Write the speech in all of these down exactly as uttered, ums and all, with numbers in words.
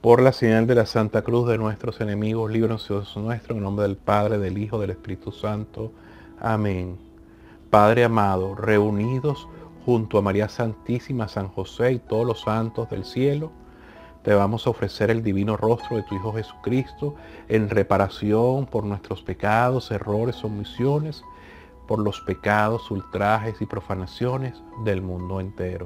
Por la señal de la Santa Cruz de nuestros enemigos, líbranos Dios nuestro, en el nombre del Padre, del Hijo, del Espíritu Santo. Amén. Padre amado, reunidos junto a María Santísima, San José y todos los santos del cielo, te vamos a ofrecer el divino rostro de tu Hijo Jesucristo en reparación por nuestros pecados, errores, omisiones, por los pecados, ultrajes y profanaciones del mundo entero.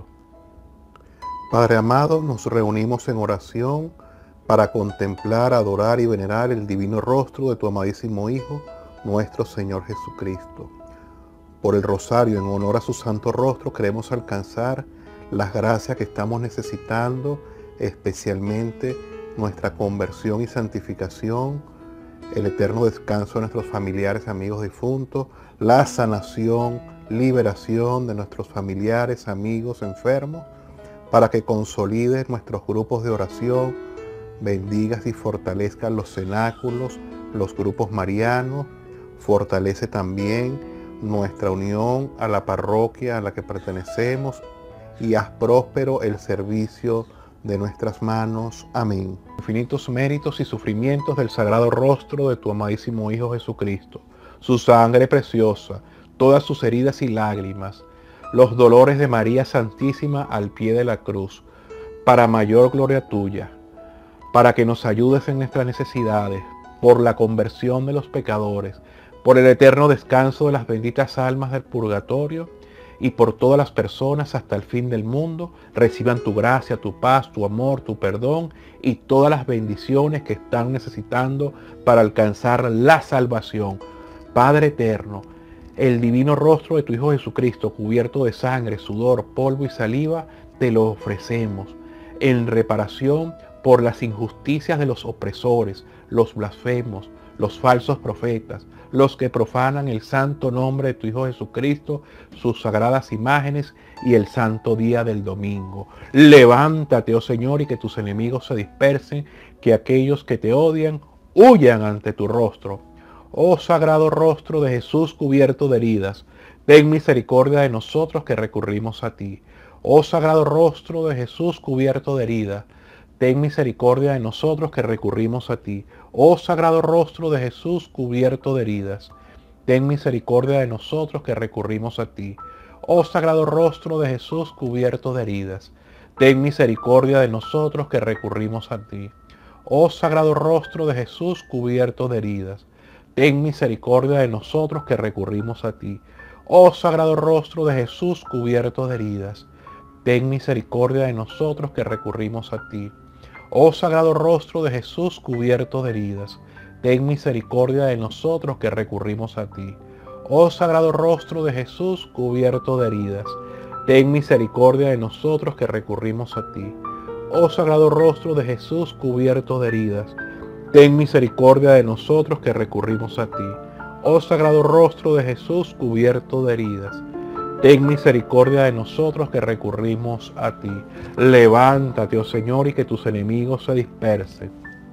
Padre amado, nos reunimos en oración para contemplar, adorar y venerar el divino rostro de tu amadísimo Hijo, nuestro Señor Jesucristo. Por el rosario, en honor a su santo rostro, queremos alcanzar las gracias que estamos necesitando, especialmente nuestra conversión y santificación, el eterno descanso de nuestros familiares, amigos difuntos, la sanación, liberación de nuestros familiares, amigos enfermos, para que consolides nuestros grupos de oración, bendigas y fortalezcas los cenáculos, los grupos marianos, fortalece también nuestra unión a la parroquia a la que pertenecemos y haz próspero el servicio de nuestras manos. Amén. Infinitos méritos y sufrimientos del sagrado rostro de tu amadísimo Hijo Jesucristo, su sangre preciosa, todas sus heridas y lágrimas, los dolores de María Santísima al pie de la cruz, para mayor gloria tuya, para que nos ayudes en nuestras necesidades, por la conversión de los pecadores, por el eterno descanso de las benditas almas del purgatorio y por todas las personas hasta el fin del mundo, reciban tu gracia, tu paz, tu amor, tu perdón y todas las bendiciones que están necesitando para alcanzar la salvación. Padre eterno, el divino rostro de tu Hijo Jesucristo, cubierto de sangre, sudor, polvo y saliva, te lo ofrecemos en reparación por las injusticias de los opresores, los blasfemos, los falsos profetas, los que profanan el santo nombre de tu Hijo Jesucristo, sus sagradas imágenes y el santo día del domingo. Levántate, oh Señor, y que tus enemigos se dispersen, que aquellos que te odian huyan ante tu rostro. Oh sagrado rostro de Jesús cubierto de heridas, ten misericordia de nosotros que recurrimos a ti. Oh sagrado rostro de Jesús cubierto de heridas, ten misericordia de nosotros que recurrimos a ti. Oh sagrado rostro de Jesús cubierto de heridas, ten misericordia de nosotros que recurrimos a ti. Oh sagrado rostro de Jesús cubierto de heridas, ten misericordia de nosotros que recurrimos a ti. Oh sagrado rostro de Jesús cubierto de heridas, ten misericordia de nosotros que recurrimos a ti. Oh sagrado rostro de Jesús cubierto de heridas, ten misericordia de nosotros que recurrimos a ti. Oh sagrado rostro de Jesús cubierto de heridas, ten misericordia de nosotros que recurrimos a ti. Oh sagrado rostro de Jesús cubierto de heridas, ten misericordia de nosotros que recurrimos a ti. Oh sagrado rostro de Jesús cubierto de heridas, ten misericordia de nosotros que recurrimos a ti. Oh sagrado rostro de Jesús cubierto de heridas, ten misericordia de nosotros que recurrimos a ti. Levántate, oh Señor, y que tus enemigos se dispersen.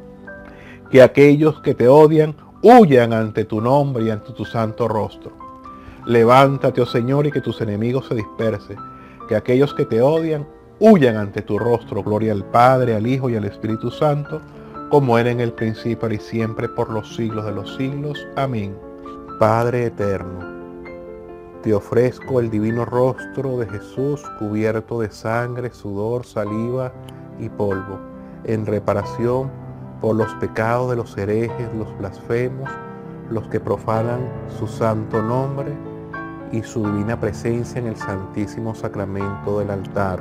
Que aquellos que te odian huyan ante tu nombre y ante tu santo rostro. Levántate, oh Señor, y que tus enemigos se dispersen. Que aquellos que te odian huyan ante tu rostro. Gloria al Padre, al Hijo y al Espíritu Santo, como era en el principio y siempre por los siglos de los siglos. Amén. Padre eterno, te ofrezco el divino rostro de Jesús cubierto de sangre, sudor, saliva y polvo, en reparación por los pecados de los herejes, los blasfemos, los que profanan su santo nombre y su divina presencia en el santísimo sacramento del altar.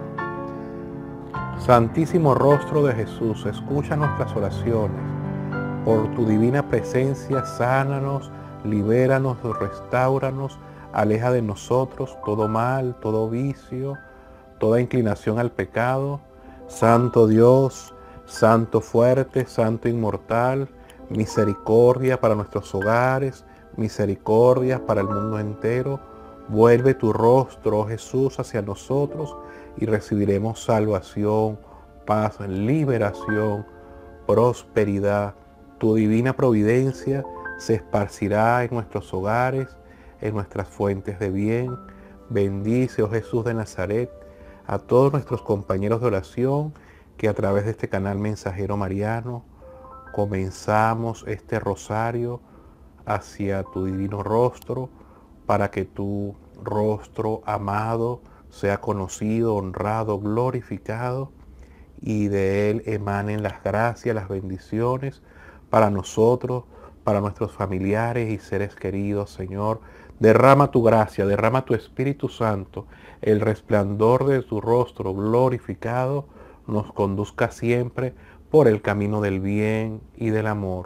Santísimo rostro de Jesús, escucha nuestras oraciones. Por tu divina presencia, sánanos, libéranos, restáuranos, aleja de nosotros todo mal, todo vicio, toda inclinación al pecado. Santo Dios, Santo fuerte, Santo inmortal, misericordia para nuestros hogares, misericordia para el mundo entero. Vuelve tu rostro, oh Jesús, hacia nosotros y recibiremos salvación, paz, liberación, prosperidad. Tu divina providencia se esparcirá en nuestros hogares, en nuestras fuentes de bien. Bendice, oh Jesús de Nazaret, a todos nuestros compañeros de oración que a través de este canal Mensajero Mariano comenzamos este rosario hacia tu divino rostro, para que tu rostro amado sea conocido, honrado, glorificado, y de él emanen las gracias, las bendiciones para nosotros, para nuestros familiares y seres queridos. Señor, derrama tu gracia, derrama tu Espíritu Santo, el resplandor de tu rostro glorificado nos conduzca siempre por el camino del bien y del amor.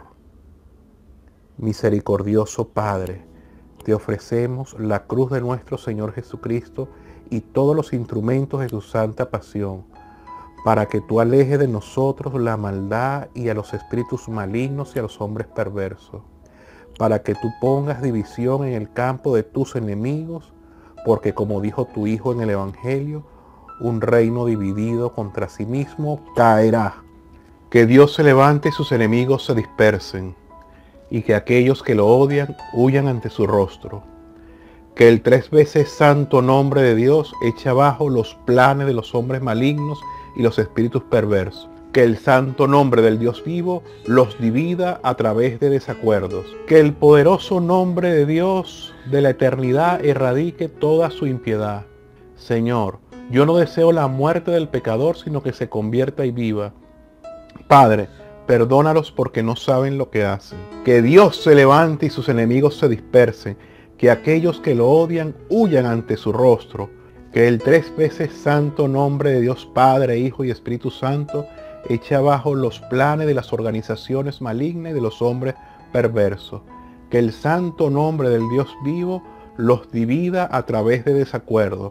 Misericordioso Padre, te ofrecemos la cruz de nuestro Señor Jesucristo y todos los instrumentos de tu santa pasión, para que tú alejes de nosotros la maldad y a los espíritus malignos y a los hombres perversos, para que tú pongas división en el campo de tus enemigos, porque como dijo tu Hijo en el Evangelio, un reino dividido contra sí mismo caerá. Que Dios se levante y sus enemigos se dispersen, y que aquellos que lo odian huyan ante su rostro. Que el tres veces santo nombre de Dios eche abajo los planes de los hombres malignos y los espíritus perversos. Que el santo nombre del Dios vivo los divida a través de desacuerdos. Que el poderoso nombre de Dios de la eternidad erradique toda su impiedad. Señor, yo no deseo la muerte del pecador, sino que se convierta y viva. Padre, perdónalos porque no saben lo que hacen. Que Dios se levante y sus enemigos se dispersen. Que aquellos que lo odian huyan ante su rostro. Que el tres veces santo nombre de Dios Padre, Hijo y Espíritu Santo eche abajo los planes de las organizaciones malignas y de los hombres perversos. Que el santo nombre del Dios vivo los divida a través de desacuerdo.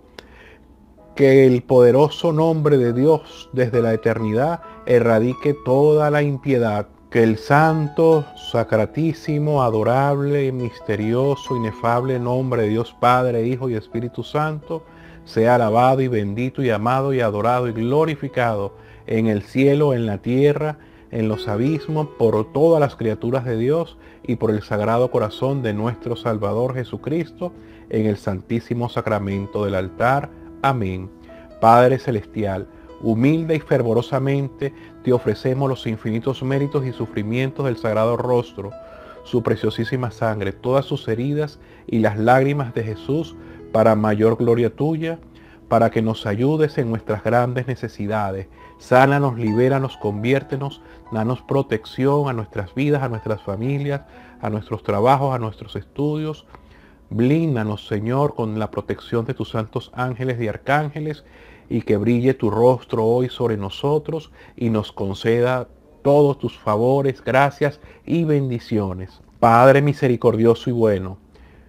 Que el poderoso nombre de Dios desde la eternidad erradique toda la impiedad. Que el santo, sacratísimo, adorable, misterioso, inefable nombre de Dios Padre, Hijo y Espíritu Santo sea alabado y bendito y amado y adorado y glorificado en el cielo, en la tierra, en los abismos, por todas las criaturas de Dios y por el Sagrado Corazón de nuestro Salvador Jesucristo, en el Santísimo Sacramento del altar. Amén. Padre Celestial, humilde y fervorosamente te ofrecemos los infinitos méritos y sufrimientos del Sagrado Rostro, su preciosísima sangre, todas sus heridas y las lágrimas de Jesús, para mayor gloria tuya, para que nos ayudes en nuestras grandes necesidades. Sánanos, libéranos, conviértenos, danos protección a nuestras vidas, a nuestras familias, a nuestros trabajos, a nuestros estudios. Blíndanos, Señor, con la protección de tus santos ángeles y arcángeles, y que brille tu rostro hoy sobre nosotros y nos conceda todos tus favores, gracias y bendiciones. Padre misericordioso y bueno,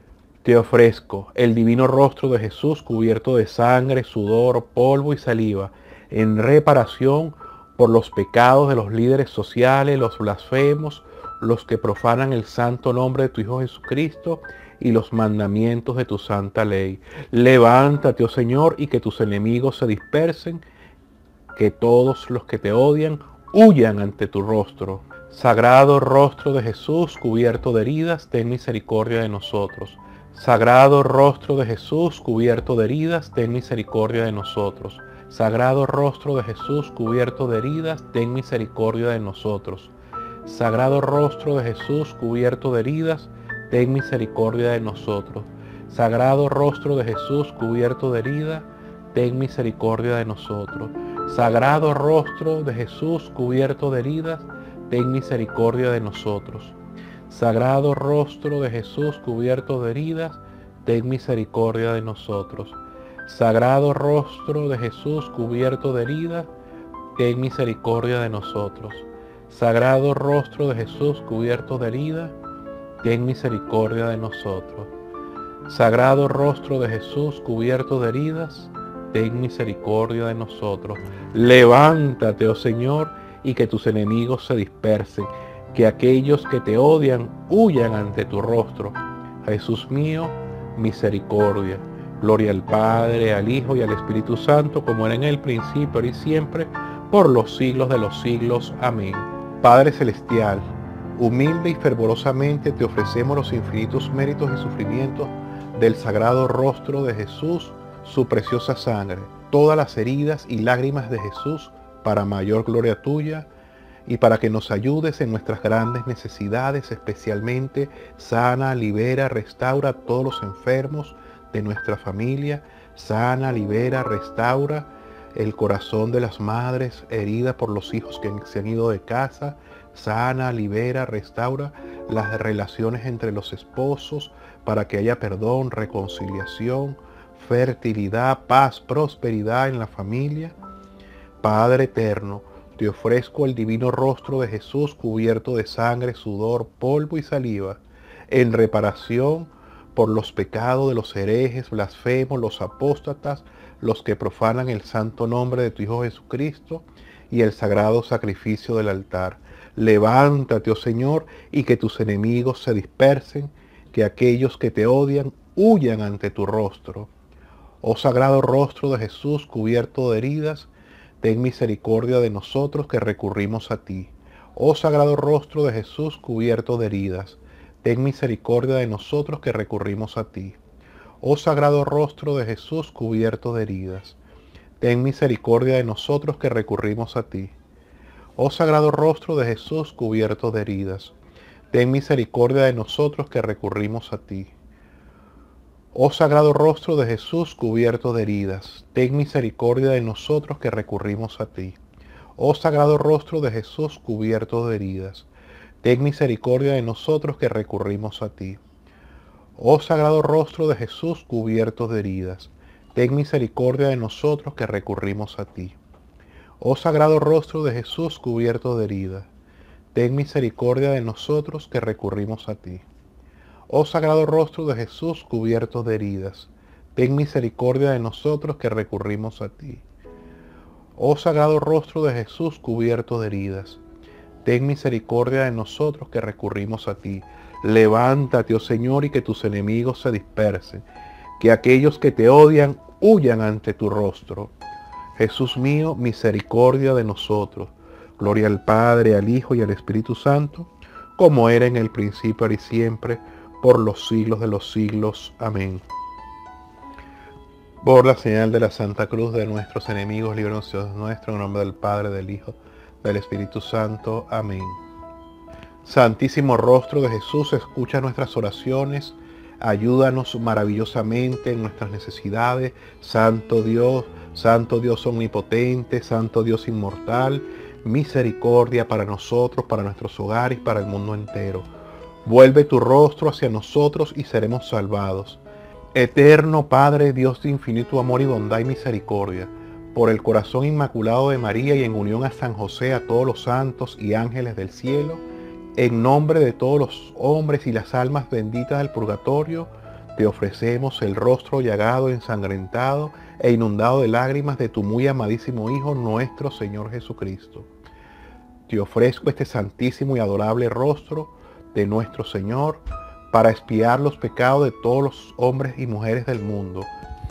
te ofrezco el divino rostro de Jesús cubierto de sangre, sudor, polvo y saliva, en reparación por los pecados de los líderes sociales, los blasfemos, los que profanan el santo nombre de tu Hijo Jesucristo y los mandamientos de tu santa ley. Levántate, oh Señor, y que tus enemigos se dispersen, que todos los que te odian huyan ante tu rostro. Sagrado rostro de Jesús, cubierto de heridas, ten misericordia de nosotros. Sagrado rostro de Jesús, cubierto de heridas, ten misericordia de nosotros. Sagrado rostro de Jesús, cubierto de heridas, ten misericordia de nosotros. Sagrado rostro de Jesús, cubierto de heridas, ten misericordia de nosotros. Sagrado rostro de Jesús, cubierto de heridas, ten misericordia de nosotros. Sagrado rostro de Jesús, cubierto de heridas, ten misericordia de nosotros. Sagrado rostro de Jesús, cubierto de heridas, ten misericordia de nosotros. Sagrado rostro de Jesús, cubierto de heridas, ten misericordia de nosotros. Sagrado rostro de Jesús, cubierto de heridas, ten misericordia de nosotros. Sagrado rostro de Jesús, cubierto de heridas, ten misericordia de nosotros. Levántate, oh Señor, y que tus enemigos se dispersen, que aquellos que te odian huyan ante tu rostro. Jesús mío, misericordia. Gloria al Padre, al Hijo y al Espíritu Santo, como era en el principio, ahora y siempre, por los siglos de los siglos. Amén. Padre Celestial, humilde y fervorosamente te ofrecemos los infinitos méritos y sufrimientos del sagrado rostro de Jesús, su preciosa sangre, todas las heridas y lágrimas de Jesús, para mayor gloria tuya, y para que nos ayudes en nuestras grandes necesidades, especialmente sana, libera, restaura a todos los enfermos de nuestra familia, sana, libera, restaura el corazón de las madres heridas por los hijos que se han ido de casa, sana, libera, restaura las relaciones entre los esposos para que haya perdón, reconciliación, fertilidad, paz, prosperidad en la familia. Padre eterno, te ofrezco el divino rostro de Jesús cubierto de sangre, sudor, polvo y saliva, en reparación por los pecados de los herejes, blasfemos, los apóstatas, los que profanan el santo nombre de tu Hijo Jesucristo y el sagrado sacrificio del altar. Levántate, oh Señor, y que tus enemigos se dispersen, que aquellos que te odian huyan ante tu rostro. Oh sagrado rostro de Jesús cubierto de heridas, ten misericordia de nosotros que recurrimos a ti. Oh sagrado rostro de Jesús cubierto de heridas, ten misericordia de nosotros que recurrimos a ti. Oh sagrado rostro de Jesús cubierto de heridas, ten misericordia de nosotros que recurrimos a ti. Oh sagrado rostro de Jesús cubierto de heridas, ten misericordia de nosotros que recurrimos a ti. Oh sagrado rostro de Jesús cubierto de heridas, ten misericordia de nosotros que recurrimos a ti. Oh sagrado rostro de Jesús cubierto de heridas, ten misericordia de nosotros que recurrimos a ti. Oh sagrado rostro de Jesús cubierto de heridas, ten misericordia de nosotros que recurrimos a ti. Oh sagrado rostro de Jesús cubierto de heridas, ten misericordia de nosotros que recurrimos a ti. Oh sagrado rostro de Jesús cubierto de heridas, ten misericordia de nosotros que recurrimos a ti. Oh sagrado rostro de Jesús cubierto de heridas, ten misericordia de nosotros que recurrimos a ti. Levántate, oh Señor, y que tus enemigos se dispersen, que aquellos que te odian huyan ante tu rostro. Jesús mío, misericordia de nosotros. Gloria al Padre, al Hijo y al Espíritu Santo, como era en el principio, ahora y siempre, por los siglos de los siglos. Amén. Por la señal de la Santa Cruz de nuestros enemigos, líbranos Dios nuestro, en nombre del Padre, del Hijo, del Espíritu Santo. Amén. Santísimo rostro de Jesús, escucha nuestras oraciones, ayúdanos maravillosamente en nuestras necesidades. Santo Dios, Santo Dios omnipotente, Santo Dios inmortal, misericordia para nosotros, para nuestros hogares, para el mundo entero. Vuelve tu rostro hacia nosotros y seremos salvados. Eterno Padre, Dios de infinito amor y bondad y misericordia, por el corazón inmaculado de María y en unión a San José, a todos los santos y ángeles del cielo, en nombre de todos los hombres y las almas benditas del purgatorio, te ofrecemos el rostro llagado, ensangrentado e inundado de lágrimas de tu muy amadísimo Hijo, nuestro Señor Jesucristo. Te ofrezco este santísimo y adorable rostro de nuestro Señor para expiar los pecados de todos los hombres y mujeres del mundo.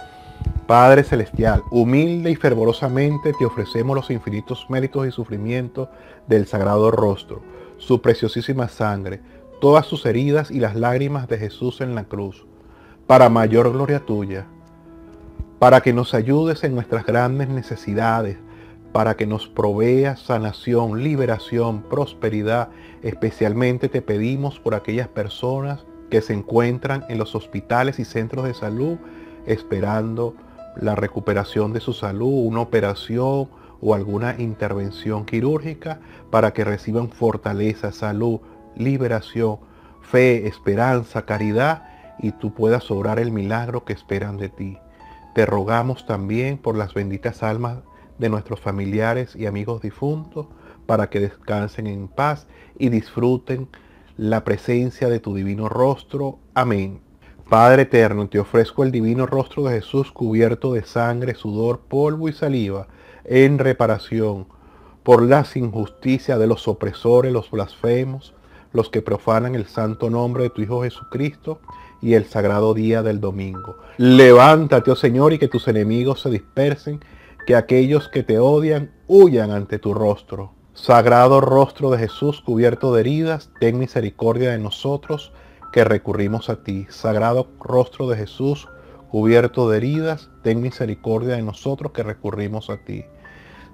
Padre Celestial, humilde y fervorosamente te ofrecemos los infinitos méritos y sufrimientos del Sagrado Rostro, su preciosísima sangre, todas sus heridas y las lágrimas de Jesús en la cruz, para mayor gloria tuya, para que nos ayudes en nuestras grandes necesidades, para que nos proveas sanación, liberación, prosperidad. Especialmente te pedimos por aquellas personas que se encuentran en los hospitales y centros de salud esperando la recuperación de su salud, una operación o alguna intervención quirúrgica, para que reciban fortaleza, salud, liberación, fe, esperanza, caridad, y tú puedas obrar el milagro que esperan de ti. Te rogamos también por las benditas almas de nuestros familiares y amigos difuntos, para que descansen en paz y disfruten la presencia de tu divino rostro. Amén. Padre eterno, te ofrezco el divino rostro de Jesús cubierto de sangre, sudor, polvo y saliva, en reparación por las injusticias de los opresores, los blasfemos, los que profanan el santo nombre de tu Hijo Jesucristo y el sagrado día del domingo. Levántate, oh Señor, y que tus enemigos se dispersen, que aquellos que te odian huyan ante tu rostro. Sagrado rostro de Jesús cubierto de heridas, ten misericordia de nosotros que recurrimos a ti. Sagrado rostro de Jesús cubierto de heridas, ten misericordia de nosotros que recurrimos a ti.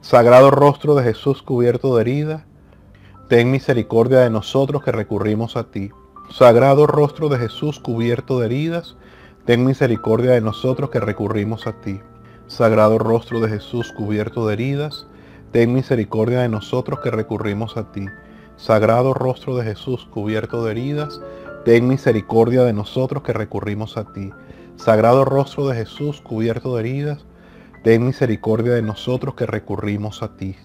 Sagrado rostro de Jesús cubierto de heridas, ten misericordia de nosotros que recurrimos a ti. Sagrado rostro de Jesús cubierto de heridas, ten misericordia de nosotros que recurrimos a ti. Sagrado rostro de Jesús cubierto de heridas, ten misericordia de nosotros que recurrimos a ti. Sagrado rostro de Jesús cubierto de heridas, ten misericordia de nosotros que recurrimos a ti. Sagrado rostro de Jesús cubierto de heridas, ten misericordia de nosotros que recurrimos a ti.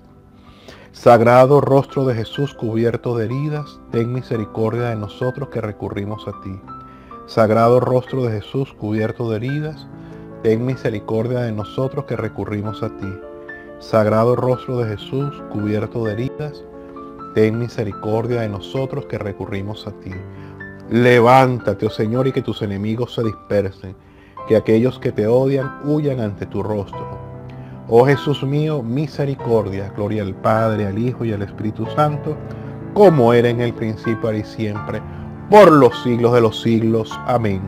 Sagrado rostro de Jesús cubierto de heridas, ten misericordia de nosotros que recurrimos a ti. Sagrado rostro de Jesús cubierto de heridas, ten misericordia de nosotros que recurrimos a ti. Sagrado rostro de Jesús cubierto de heridas, ten misericordia de nosotros que recurrimos a ti. Levántate, oh Señor, y que tus enemigos se dispersen, que aquellos que te odian huyan ante tu rostro. Oh Jesús mío, misericordia, gloria al Padre, al Hijo y al Espíritu Santo, como era en el principio, ahora y siempre, por los siglos de los siglos. Amén.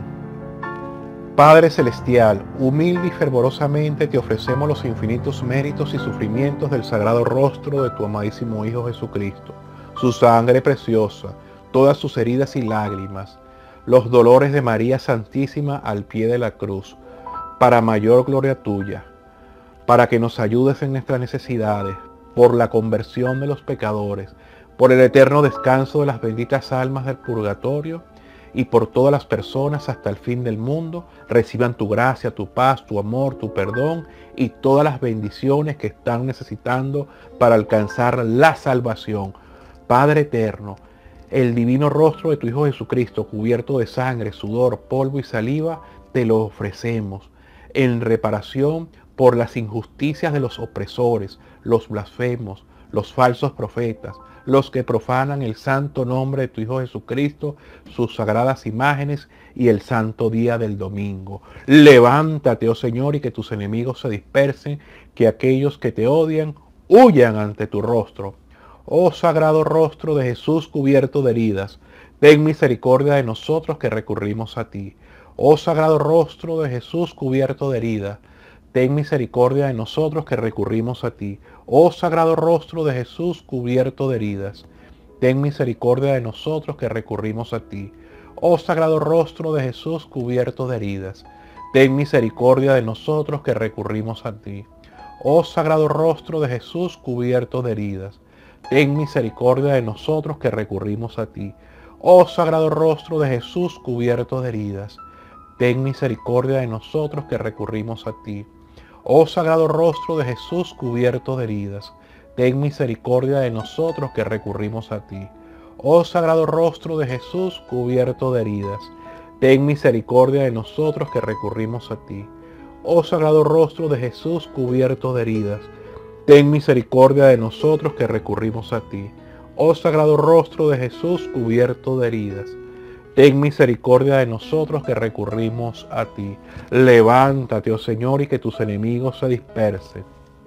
Padre Celestial, humilde y fervorosamente te ofrecemos los infinitos méritos y sufrimientos del sagrado rostro de tu amadísimo Hijo Jesucristo, su sangre preciosa, todas sus heridas y lágrimas, los dolores de María Santísima al pie de la cruz, para mayor gloria tuya, para que nos ayudes en nuestras necesidades, por la conversión de los pecadores, por el eterno descanso de las benditas almas del purgatorio, y por todas las personas hasta el fin del mundo, reciban tu gracia, tu paz, tu amor, tu perdón y todas las bendiciones que están necesitando para alcanzar la salvación. Padre eterno, el divino rostro de tu Hijo Jesucristo, cubierto de sangre, sudor, polvo y saliva, te lo ofrecemos en reparación por las injusticias de los opresores, los blasfemos, los falsos profetas, los que profanan el santo nombre de tu Hijo Jesucristo, sus sagradas imágenes y el santo día del domingo. Levántate, oh Señor, y que tus enemigos se dispersen, que aquellos que te odian huyan ante tu rostro. Oh sagrado rostro de Jesús cubierto de heridas, ten misericordia de nosotros que recurrimos a ti. Oh sagrado rostro de Jesús cubierto de heridas, ten misericordia de nosotros que recurrimos a ti. Oh sagrado rostro de Jesús cubierto de heridas, ten misericordia de nosotros que recurrimos a ti. Oh sagrado rostro de Jesús cubierto de heridas, ten misericordia de nosotros que recurrimos a ti. Oh sagrado rostro de Jesús cubierto de heridas, ten misericordia de nosotros que recurrimos a ti. Oh sagrado rostro de Jesús cubierto de heridas, ten misericordia de nosotros que recurrimos a ti. Oh sagrado rostro de Jesús cubierto de heridas, ten misericordia de nosotros que recurrimos a ti. Oh sagrado rostro de Jesús cubierto de heridas, ten misericordia de nosotros que recurrimos a ti. Oh sagrado rostro de Jesús cubierto de heridas, ten misericordia de nosotros que recurrimos a ti. Oh sagrado rostro de Jesús cubierto de heridas, ten misericordia de nosotros que recurrimos a ti. Levántate, oh Señor, y que tus enemigos se dispersen,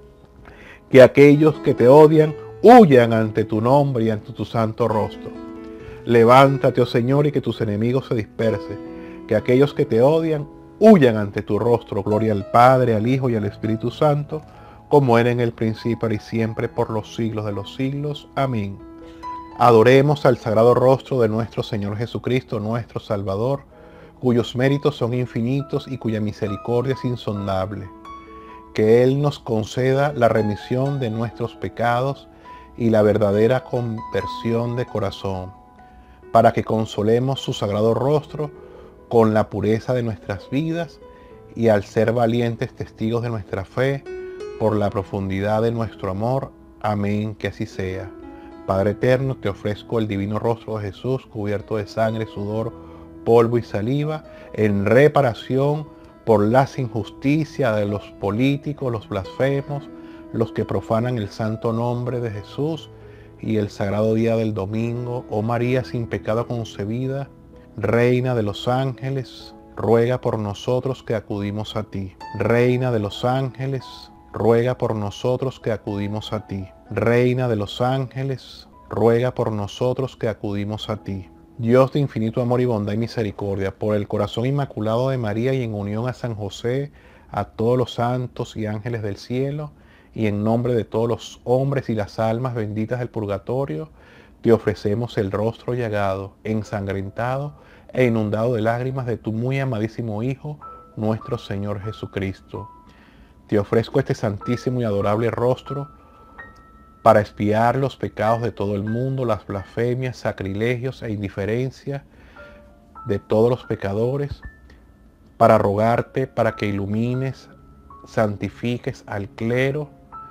que aquellos que te odian huyan ante tu nombre y ante tu santo rostro. Levántate, oh Señor, y que tus enemigos se dispersen, que aquellos que te odian huyan ante tu rostro. Gloria al Padre, al Hijo y al Espíritu Santo, como era en el principio, ahora y siempre, por los siglos de los siglos. Amén. Adoremos al sagrado rostro de nuestro Señor Jesucristo, nuestro Salvador, cuyos méritos son infinitos y cuya misericordia es insondable. Que Él nos conceda la remisión de nuestros pecados y la verdadera conversión de corazón, para que consolemos su sagrado rostro con la pureza de nuestras vidas y al ser valientes testigos de nuestra fe, por la profundidad de nuestro amor. Amén, que así sea. Padre eterno, te ofrezco el divino rostro de Jesús, cubierto de sangre, sudor, polvo y saliva, en reparación por las injusticias de los políticos, los blasfemos, los que profanan el santo nombre de Jesús y el sagrado día del domingo. Oh María sin pecado concebida, Reina de los ángeles, ruega por nosotros que acudimos a ti. Reina de los ángeles, ruega por nosotros que acudimos a ti. Reina de los ángeles, ruega por nosotros que acudimos a ti. Dios de infinito amor y bondad y misericordia, por el corazón inmaculado de María y en unión a San José, a todos los santos y ángeles del cielo, y en nombre de todos los hombres y las almas benditas del purgatorio, te ofrecemos el rostro llagado, ensangrentado e inundado de lágrimas de tu muy amadísimo Hijo, nuestro Señor Jesucristo. Te ofrezco este santísimo y adorable rostro para expiar los pecados de todo el mundo, las blasfemias, sacrilegios e indiferencias de todos los pecadores, para rogarte para que ilumines, santifiques al clero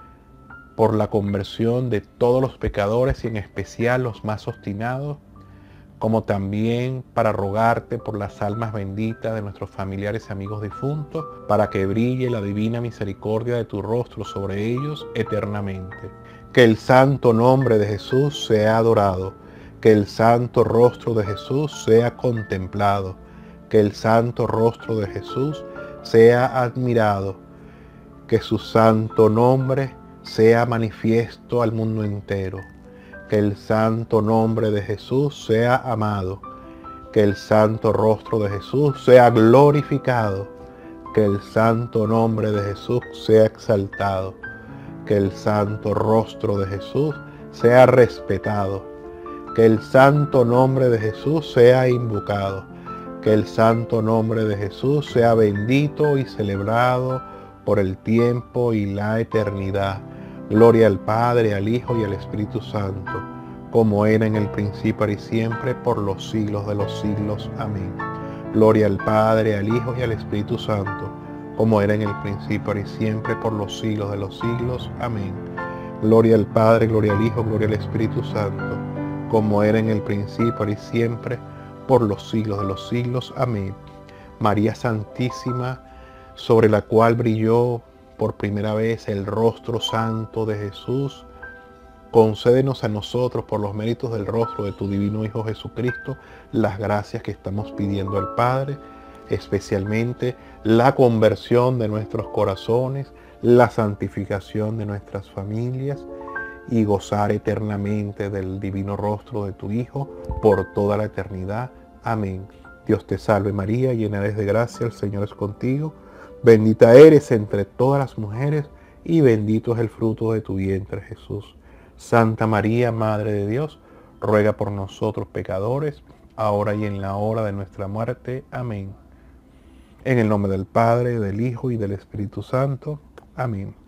por la conversión de todos los pecadores y en especial los más obstinados, como también para rogarte por las almas benditas de nuestros familiares y amigos difuntos, para que brille la divina misericordia de tu rostro sobre ellos eternamente. Que el santo nombre de Jesús sea adorado, que el santo rostro de Jesús sea contemplado, que el santo rostro de Jesús sea admirado, que su santo nombre sea manifiesto al mundo entero, que el santo nombre de Jesús sea amado, que el santo rostro de Jesús sea glorificado, que el santo nombre de Jesús sea exaltado, que el santo rostro de Jesús sea respetado, que el santo nombre de Jesús sea invocado, que el santo nombre de Jesús sea bendito y celebrado por el tiempo y la eternidad. Gloria al Padre, al Hijo y al Espíritu Santo, como era en el principio y siempre, por los siglos de los siglos. Amén. Gloria al Padre, al Hijo y al Espíritu Santo, como era en el principio y siempre, por los siglos de los siglos. Amén. Gloria al Padre, gloria al Hijo, gloria al Espíritu Santo, como era en el principio y siempre, por los siglos de los siglos. Amén. María Santísima, sobre la cual brilló por primera vez el rostro santo de Jesús, concédenos a nosotros, por los méritos del rostro de tu divino Hijo Jesucristo, las gracias que estamos pidiendo al Padre, especialmente la conversión de nuestros corazones, la santificación de nuestras familias y gozar eternamente del divino rostro de tu Hijo por toda la eternidad. Amén. Dios te salve María, llena eres de gracia, el Señor es contigo. Bendita eres entre todas las mujeres y bendito es el fruto de tu vientre, Jesús. Santa María, Madre de Dios, ruega por nosotros pecadores, ahora y en la hora de nuestra muerte. Amén. En el nombre del Padre, del Hijo y del Espíritu Santo. Amén.